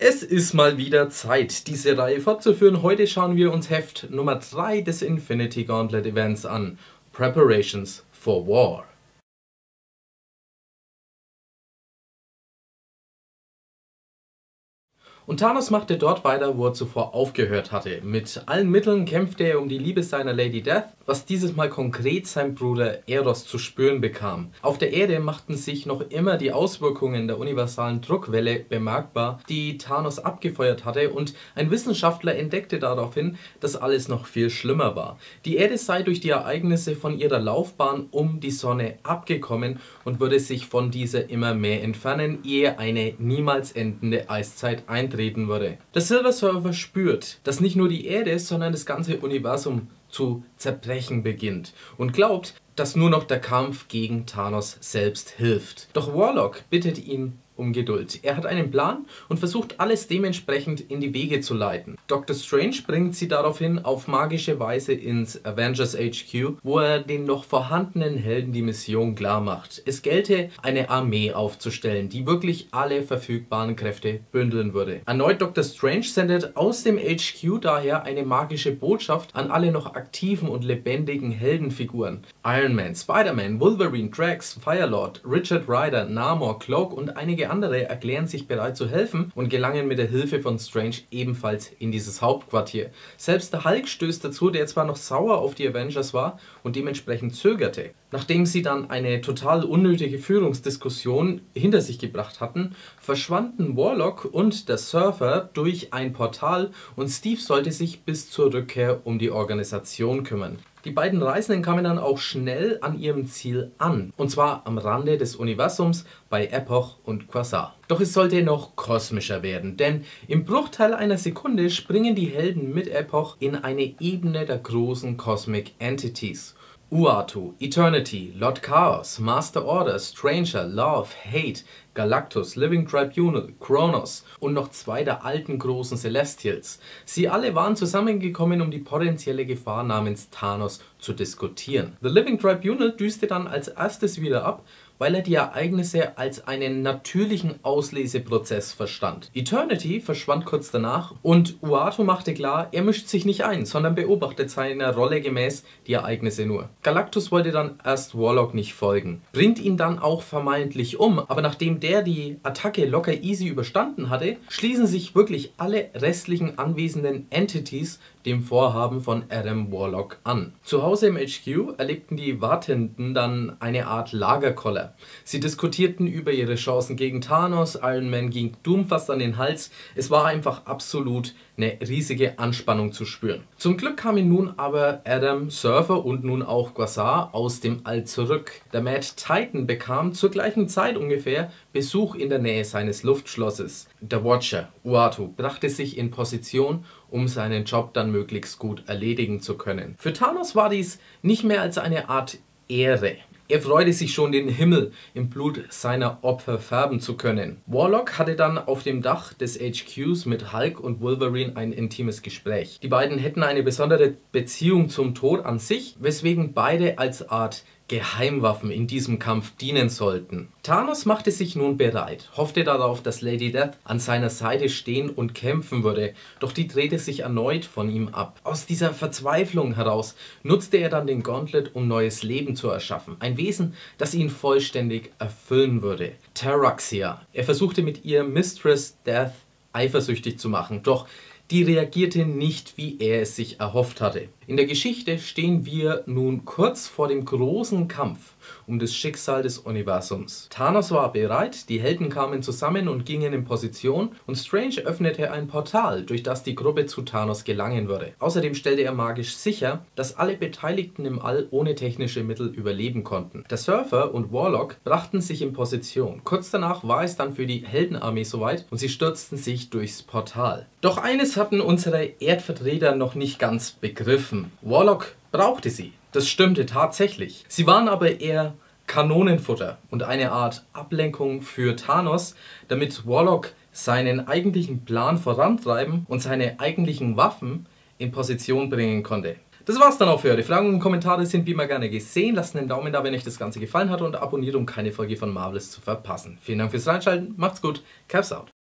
Es ist mal wieder Zeit, diese Reihe fortzuführen. Heute schauen wir uns Heft Nummer 3 des Infinity Gauntlet Events an. Preparations for War. Und Thanos machte dort weiter, wo er zuvor aufgehört hatte. Mit allen Mitteln kämpfte er um die Liebe seiner Lady Death, was dieses Mal konkret sein Bruder Eros zu spüren bekam. Auf der Erde machten sich noch immer die Auswirkungen der universalen Druckwelle bemerkbar, die Thanos abgefeuert hatte, und ein Wissenschaftler entdeckte daraufhin, dass alles noch viel schlimmer war. Die Erde sei durch die Ereignisse von ihrer Laufbahn um die Sonne abgekommen und würde sich von dieser immer mehr entfernen, ehe eine niemals endende Eiszeit eintreten würde. Der Silver Surfer spürt, dass nicht nur die Erde, sondern das ganze Universum zu zerbrechen beginnt und glaubt, dass nur noch der Kampf gegen Thanos selbst hilft. Doch Warlock bittet ihn um Geduld. Er hat einen Plan und versucht, alles dementsprechend in die Wege zu leiten. Dr. Strange bringt sie daraufhin auf magische Weise ins Avengers HQ, wo er den noch vorhandenen Helden die Mission klar macht. Es gelte, eine Armee aufzustellen, die wirklich alle verfügbaren Kräfte bündeln würde. Erneut Dr. Strange sendet aus dem HQ daher eine magische Botschaft an alle noch aktiven und lebendigen Heldenfiguren. Iron Man, Spider-Man, Wolverine, Drax, Firelord, Richard Rider, Namor, Cloak und einige andere erklären sich bereit zu helfen und gelangen mit der Hilfe von Strange ebenfalls in dieses Hauptquartier. Selbst der Hulk stößt dazu, der zwar noch sauer auf die Avengers war und dementsprechend zögerte. Nachdem sie dann eine total unnötige Führungsdiskussion hinter sich gebracht hatten, verschwanden Warlock und der Surfer durch ein Portal und Steve sollte sich bis zur Rückkehr um die Organisation kümmern. Die beiden Reisenden kamen dann auch schnell an ihrem Ziel an, und zwar am Rande des Universums bei Epoch und Quasar. Doch es sollte noch kosmischer werden, denn im Bruchteil einer Sekunde springen die Helden mit Epoch in eine Ebene der großen Cosmic Entities. Uatu, Eternity, Lord Chaos, Master Order, Stranger, Love, Hate, Galactus, Living Tribunal, Kronos und noch zwei der alten großen Celestials. Sie alle waren zusammengekommen, um die potenzielle Gefahr namens Thanos zu diskutieren. The Living Tribunal düste dann als erstes wieder ab, weil er die Ereignisse als einen natürlichen Ausleseprozess verstand. Eternity verschwand kurz danach und Uatu machte klar, er mischt sich nicht ein, sondern beobachtet seiner Rolle gemäß die Ereignisse nur. Galactus wollte dann erst Warlock nicht folgen, bringt ihn dann auch vermeintlich um, aber nachdem der die Attacke locker easy überstanden hatte, schließen sich wirklich alle restlichen anwesenden Entities dem Vorhaben von Adam Warlock an. Zu Hause im HQ erlebten die Wartenden dann eine Art Lagerkoller. Sie diskutierten über ihre Chancen gegen Thanos, Iron Man ging Doom fast an den Hals. Es war einfach absolut eine riesige Anspannung zu spüren. Zum Glück kamen nun aber Adam, Surfer und nun auch Quasar aus dem All zurück. Der Mad Titan bekam zur gleichen Zeit ungefähr Besuch in der Nähe seines Luftschlosses. Der Watcher, Uatu, brachte sich in Position, um seinen Job dann möglichst gut erledigen zu können. Für Thanos war dies nicht mehr als eine Art Ehre. Er freute sich schon, den Himmel im Blut seiner Opfer färben zu können. Warlock hatte dann auf dem Dach des HQs mit Hulk und Wolverine ein intimes Gespräch. Die beiden hätten eine besondere Beziehung zum Tod an sich, weswegen beide als Art Geheimwaffen in diesem Kampf dienen sollten. Thanos machte sich nun bereit, hoffte darauf, dass Lady Death an seiner Seite stehen und kämpfen würde, doch die drehte sich erneut von ihm ab. Aus dieser Verzweiflung heraus nutzte er dann den Gauntlet, um neues Leben zu erschaffen, ein Wesen, das ihn vollständig erfüllen würde. Terraxia. Er versuchte mit ihr Mistress Death eifersüchtig zu machen, doch die reagierte nicht, wie er es sich erhofft hatte. In der Geschichte stehen wir nun kurz vor dem großen Kampf um das Schicksal des Universums. Thanos war bereit, die Helden kamen zusammen und gingen in Position und Strange öffnete ein Portal, durch das die Gruppe zu Thanos gelangen würde. Außerdem stellte er magisch sicher, dass alle Beteiligten im All ohne technische Mittel überleben konnten. Der Surfer und Warlock brachten sich in Position. Kurz danach war es dann für die Heldenarmee soweit und sie stürzten sich durchs Portal. Doch eines hatten unsere Erdvertreter noch nicht ganz begriffen. Warlock brauchte sie. Das stimmte tatsächlich. Sie waren aber eher Kanonenfutter und eine Art Ablenkung für Thanos, damit Warlock seinen eigentlichen Plan vorantreiben und seine eigentlichen Waffen in Position bringen konnte. Das war's dann auch für heute. Fragen und Kommentare sind wie immer gerne gesehen. Lasst einen Daumen da, wenn euch das Ganze gefallen hat, und abonniert, um keine Folge von Marvelous zu verpassen. Vielen Dank fürs Reinschalten, macht's gut, Caps out.